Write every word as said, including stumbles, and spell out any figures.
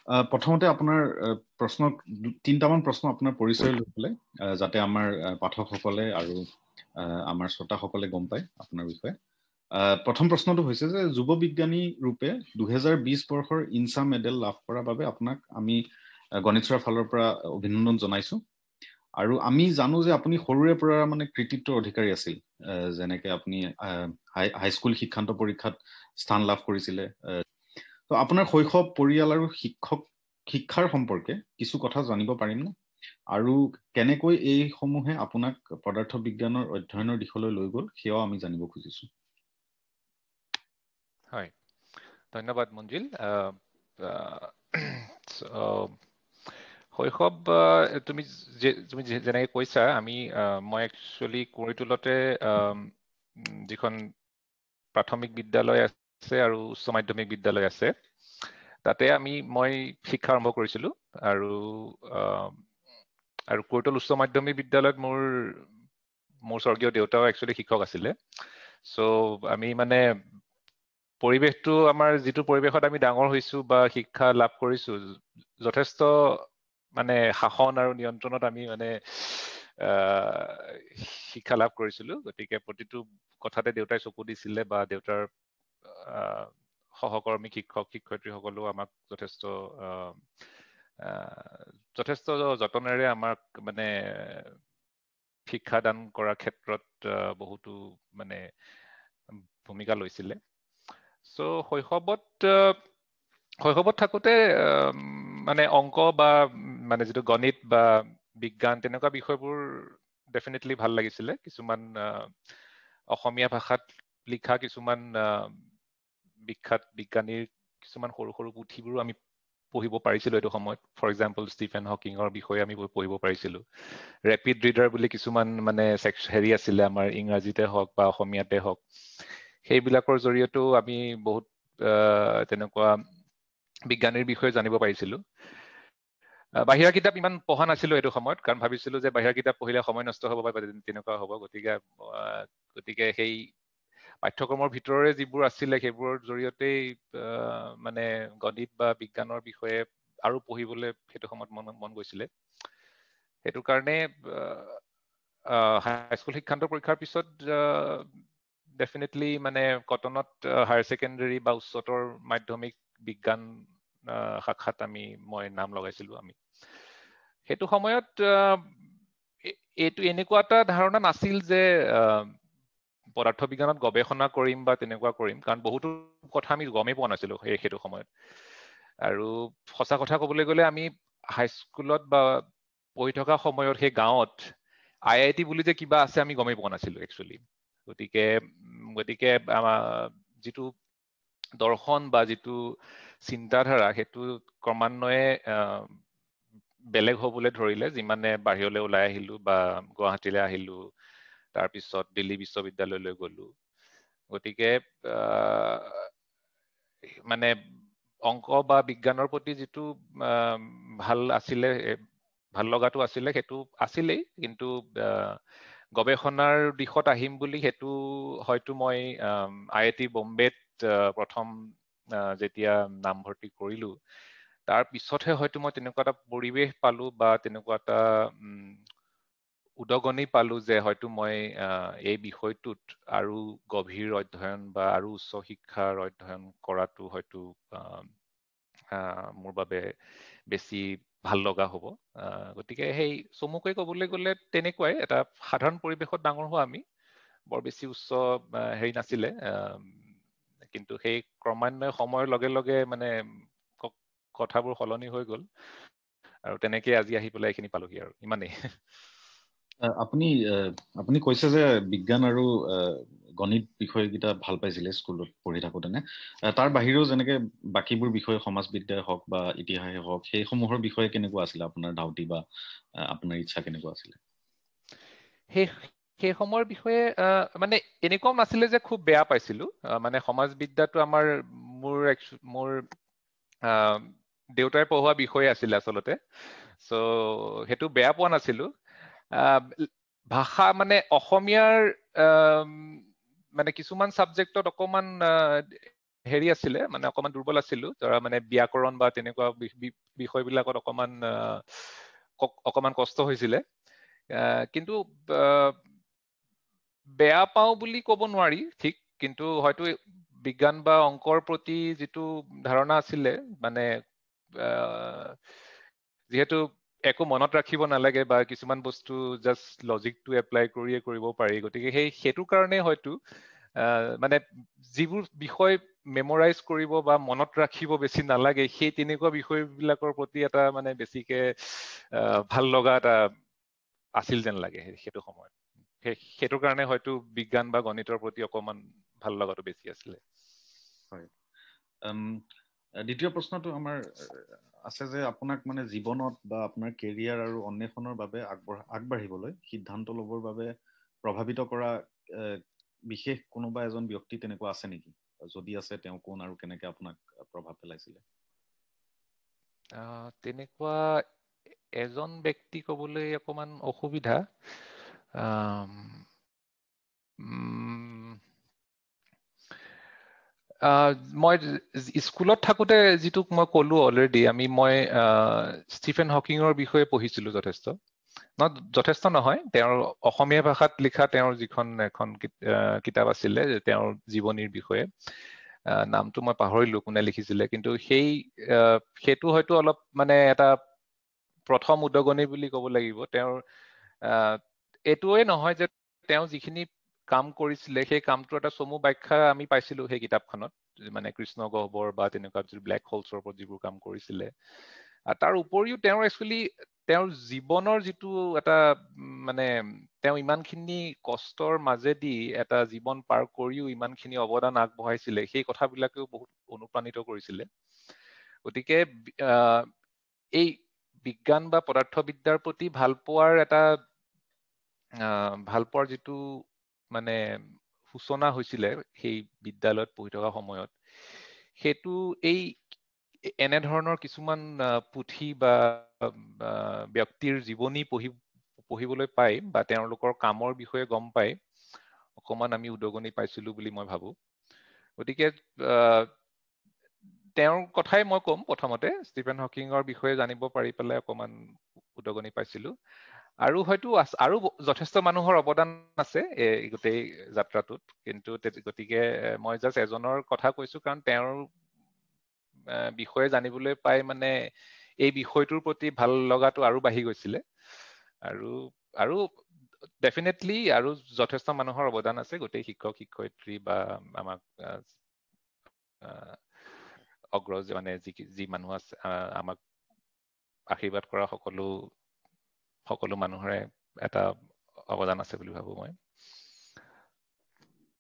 প্ৰথমতে আপোনাৰ প্ৰশ্ন তিনটামান প্ৰশ্ন আপোনাৰ পৰিচয় লৈ পেলাই যাতে আমাৰ পাঠকসকলে আৰু আমাৰ শ্ৰোতাসকলে গম পায় আপোনাৰ বিষয়ে। প্ৰথম প্ৰশ্নটো হৈছে যে যুৱ বিজ্ঞানী ৰূপে দুহেজাৰ বিশ বৰ্ষৰ ইনসা মেডেল লাভ কৰাৰ বাবে আপোনাক আমি গণিতৰ ফালৰ পৰা অভিনন্দন জনাইছো। আৰু আমি জানো যে আপুনি সৰুৰে পৰা মানে কৃতিত্বৰ অধিকাৰী আছিল, যেনেকৈ আপুনি হাইস্কুল শিক্ষান্ত পৰীক্ষাত স্থান লাভ কৰিছিলে। তো আপোনাৰ শৈশৱ, পৰিয়াল আৰু শিক্ষক শিক্ষাৰ সম্পৰ্কে কিছু কথা জানিব পাৰিমনে? আৰু কেনেকৈ এই সমূহে আপোনাক পদাৰ্থ বিজ্ঞানৰ অধ্যয়নৰ দিশলৈ লৈ গ'ল সেয়াও আমি জানিব খুজিছো। হয়, ধন্যবাদ মঞ্জিল। শৈশৱ তুমি তুমি যেনেকৈ কৈছা, আমি মই একচুৱেলি কুঁৱৰীটোলতে যিখন প্ৰাথমিক বিদ্যালয় আছে আৰু উচ্চ মাধ্যমিক বিদ্যালয় আছে, তাতে আমি মই শিক্ষা আৰম্ভ কৰিছিলোঁ। আৰু আৰু কুঁৱৰীটোল উচ্চ মাধ্যমিক বিদ্যালয়ত মোৰ মোৰ স্বৰ্গীয় দেউতাও একচুৱেলি শিক্ষক আছিলে। চ' আমি মানে পৰিৱেশটো, আমাৰ যিটো পৰিৱেশত আমি ডাঙৰ হৈছো বা শিক্ষা লাভ কৰিছো, যথেষ্ট মানে শাসন আৰু নিয়ন্ত্ৰণত আমি মানে শিক্ষা লাভ কৰিছিলো। গতিকে প্ৰতিটো কথাতে দেউতাই চকু দিছিলে, বা দেউতাৰ সহকৰ্মী শিক্ষক শিক্ষয়িত্ৰীসকলেও আমাক যথেষ্ট যথেষ্ট যতনেৰে আমাক মানে শিক্ষাদান কৰাৰ ক্ষেত্ৰত বহুতো মানে ভূমিকা লৈছিলে। চ' শৈশৱত শৈশৱত থাকোঁতে মানে অংক বা মানে যিটো গণিত বা বিজ্ঞান তেনেকুৱা বিষয়বোৰ ডেফিনেটলি ভাল লাগিছিলে। কিছুমান অসমীয়া ভাষাত লিখা কিছুমান বিখ্যাত বিজ্ঞানীৰ কিছুমান সৰু সৰু পুথিবোৰো আমি পঢ়িব পাৰিছিলো এইটো সময়ত। ফৰ এক্সাম্পল ষ্টিফেন হকিঙৰ বিষয়ে আমি পঢ়িব পাৰিছিলো। ৰেপিড ৰিডাৰ বুলি কিছুমান মানে হেৰি আছিলে আমাৰ, ইংৰাজীতে হওক বা অসমীয়াতে হওক। সেইবিলাকৰ জৰিয়তেও আমি বহুত তেনেকুৱা বিজ্ঞানীৰ বিষয়ে জানিব পাৰিছিলো। বাহিৰা কিতাপ ইমান পঢ়া নাছিলো এইটো সময়ত, কাৰণ ভাবিছিলো যে বাহিৰা কিতাপ পঢ়িলে সময় নষ্ট হ'ব বা তেনেকুৱা হ'ব। গতিকে গতিকে সেই পাঠ্যক্ৰমৰ ভিতৰৰে যিবোৰ আছিলে সেইবোৰৰ জৰিয়তেই মানে গণিত বা বিজ্ঞানৰ বিষয়ে আৰু পঢ়িবলৈ সেইটো সময়ত মন মন গৈছিলে। সেইটো কাৰণে হাইস্কুল শিক্ষান্ত পৰীক্ষাৰ পিছত ডেফিনেটলি মানে কটনত হায়াৰ ছেকেণ্ডেৰী বা উচ্চতৰ মাধ্যমিক বিজ্ঞান শাখাত আমি মই নাম লগাইছিলো। আমি সেইটো সময়ত এইটো এনেকুৱা এটা ধাৰণা নাছিল যে পদাৰ্থ বিজ্ঞানত গৱেষণা কৰিম বা তেনেকুৱা কৰিম, কাৰণ বহুতো কথা আমি গমেই পোৱা নাছিলো সেই সেইটো সময়ত। আৰু সঁচা কথা ক'বলৈ গ'লে আমি হাইস্কুলত বা পঢ়ি থকা সময়ত সেই গাঁৱত আই আই টি বুলি যে কিবা আছে আমি গমেই পোৱা নাছিলো একচুৱেলি। গতিকে গতিকে আমাৰ যিটো দৰ্শন বা যিটো চিন্তাধাৰা সেইটো ক্ৰমান্বয়ে বেলেগ হ'বলৈ ধৰিলে যিমানে বাহিৰলৈ ওলাই আহিলো বা গুৱাহাটীলৈ আহিলো, তাৰপিছত দিল্লী বিশ্ববিদ্যালয়লৈ গলো। গতিকে মানে অংক বা বিজ্ঞানৰ প্ৰতি যিটো ভাল আছিলে, ভাল লগাটো আছিলে, সেইটো আছিলেই। কিন্তু গৱেষণাৰ দিশত আহিম বুলি সেইটো হয়তো মই আই আই টি বম্বেত প্ৰথম যেতিয়া নামভৰ্তি কৰিলো, তাৰ পিছতহে হয়তো মই তেনেকুৱা এটা পৰিৱেশ পালো বা তেনেকুৱা এটা উদগনি পালো যে হয়তো মই এই বিষয়টোত আৰু গভীৰ অধ্যয়ন বা আৰু উচ্চ শিক্ষাৰ অধ্যয়ন কৰাটো হয়তো মোৰ বাবে বেছি ভাল লগা হ'ব। গতিকে সেই চমুকৈ ক'বলৈ গ'লে তেনেকুৱাই এটা সাধাৰণ পৰিৱেশত ডাঙৰ হোৱা আমি, বৰ বেছি উচ্চ হেৰি নাছিলে। কিন্তু সেই ক্ৰমান্বয়ে সময়ৰ লগে লগে মানে কথাবোৰ সলনি হৈ গ'ল, আৰু তেনেকে আজি আহি পেলাই এইখিনি পালোহি আৰু ইমানেই। আপুনি আপুনি কৈছে যে বিজ্ঞান আৰু গণিত বিষয়কেইটা ভাল পাইছিলে স্কুলত পঢ়ি থাকোঁতেনে। তাৰ বাহিৰেও যেনেকে বাকীবোৰ বিষয়, সমাজবিদ্যাই হওক বা ইতিহাসে হওক, সেইসমূহৰ বিষয়ে কেনেকুৱা আছিলে আপোনাৰ ধাউতি বা আপোনাৰ ইচ্ছা কেনেকুৱা আছিলে? সেই সেই সময়ৰ বিষয়ে মানে এনেকুৱাও নাছিলে যে খুব বেয়া পাইছিলো। মানে সমাজবিদ্যাটো আমাৰ মোৰ মোৰ দেউতাই পঢ়োৱা বিষয়ে আছিলে আচলতে। চ' সেইটো বেয়া পোৱা নাছিলো। ভাষা মানে অসমীয়াৰ মানে কিছুমান ছাবজেক্টত অকমান হেৰি আছিলে মানে অকমান দুৰ্বল আছিলো ধৰা মানে ব্যাকৰণ বা তেনেকুৱা বিষয়বিলাকত অকমান অকমান কষ্ট হৈছিলে কিন্তু বেয়া পাওঁ বুলি ক'ব নোৱাৰি ঠিক কিন্তু হয়তো বিজ্ঞান বা অংকৰ প্ৰতি যিটো ধাৰণা আছিলে মানে যিহেতু একো মনত ৰাখিব নালাগে বা কিছুমান বস্তু জাষ্ট লজিকটো এপ্লাই কৰিয়ে কৰিব পাৰি গতিকে সেই সেইটো কাৰণে হয়তো মানে যিবোৰ বিষয় মেমৰাইজ কৰিব বা মনত ৰাখিব বেছি নালাগে সেই তেনেকুৱা বিষয়বিলাকৰ প্ৰতি এটা মানে বেছিকে ভাল লগা এটা আছিল যেন লাগে সেইটো সময়ত সেইটোৰ কাৰণে হয়তো বিজ্ঞান বা গণিতৰ প্ৰতি অকমান ভাল লগাটো বেছি আছিলে হয় দ্বিতীয় প্ৰশ্নটো আমাৰ আছে যে আপোনাক মানে জীৱনত বা আপোনাৰ কেৰিয়াৰ আৰু অন্বেষণৰ বাবে আগবঢ়া আগবাঢ়িবলৈ সিদ্ধান্ত ল'বৰ বাবে প্ৰভাৱিত কৰা বিশেষ কোনোবা এজন ব্যক্তি তেনেকুৱা আছে নেকি যদি আছে তেওঁ কোন আৰু কেনেকে আপোনাক প্ৰভাৱ পেলাইছিলে তেনেকুৱা এজন ব্যক্তি ক'বলৈ অকমান অসুবিধা মই স্কুলত থাকোতে যিটোক মই ক'লো অলৰেডি আমি মই ষ্টিফেন হকিঙৰ বিষয়ে পঢ়িছিলো যথেষ্ট ন যথেষ্ট নহয় তেওঁৰ অসমীয়া ভাষাত লিখা তেওঁৰ যিখন এখন কিতাপ আছিলে তেওঁৰ জীৱনীৰ বিষয়ে নামটো মই পাহৰিলো কোনে লিখিছিলে কিন্তু সেই সেইটো হয়তো অলপ মানে এটা প্ৰথম উদগনি বুলি ক'ব লাগিব তেওঁৰ এইটোৱে নহয় যে তেওঁ যিখিনি কাম কৰিছিলে সেই কামটো এটা চমু ব্যাখ্যা আমি পাইছিলো সেই কিতাপখনত মানে কৃষ্ণ গহ্বৰ বা তেনেকুৱা ব্লেক হোলছৰ ওপৰত যিবোৰ কাম কৰিছিলে তাৰ উপৰিও তেওঁৰ একচুৱেলি তেওঁৰ জীৱনৰ যিটো এটা মানে তেওঁ ইমানখিনি কষ্টৰ মাজেদি এটা জীৱন পাৰ কৰিও ইমানখিনি অৱদান আগবঢ়াইছিলে সেই কথাবিলাকেও বহুত অনুপ্ৰাণিত কৰিছিলে গতিকে এই বিজ্ঞান বা পদাৰ্থবিদ্যাৰ প্ৰতি ভাল পোৱাৰ এটা ভাল পোৱাৰ যিটো মানে সূচনা হৈছিলে সেই বিদ্যালয়ত পঢ়ি থকা সময়ত সেইটো এই এনেধৰণৰ কিছুমান পুথি বা ব্যক্তিৰ জীৱনী পঢ়ি পঢ়িবলৈ পাই বা তেওঁলোকৰ কামৰ বিষয়ে গম পাই অকমান আমি উদগনি পাইছিলো বুলি মই ভাবো গতিকে তেওঁৰ কথাই মই ক'ম প্ৰথমতে ষ্টিফেন হকিঙৰ বিষয়ে জানিব পাৰি পেলাই অকমান উদগনি পাইছিলো আৰু হয়তো আৰু যথেষ্ট মানুহৰ অৱদান আছে এই গোটেই যাত্ৰাটোত কিন্তু গতিকে মই জাষ্ট এজনৰ কথা কৈছো কাৰণ তেওঁৰ বিষয়ে জানিবলৈ পাই মানে এই বিষয়টোৰ প্ৰতি ভাল লগাটো আৰু বাঢ়ি গৈছিলে আৰু আৰু ডেফিনেটলি আৰু যথেষ্ট মানুহৰ অৱদান আছে গোটেই শিক্ষক শিক্ষয়িত্ৰী বা আমাক অগ্ৰজ মানে যি যি মানুহ আছে আমাক আশীৰ্বাদ কৰা সকলো সকলো মানুহৰে এটা অৱদান আছে বুলি ভাবো মই